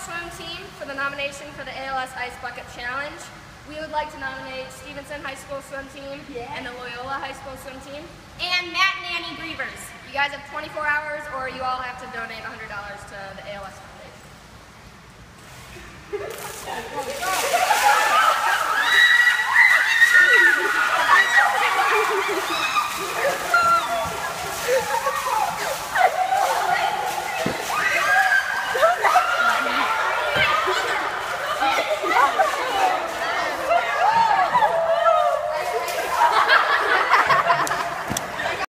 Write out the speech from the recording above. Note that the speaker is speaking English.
swim team for the nomination for the ALS Ice Bucket Challenge, we would like to nominate Stevenson High School swim team and the Loyola High School swim team. And Matt and Annie Grievers. You guys have 24 hours or you all have to donate $100 to the ALS Foundation.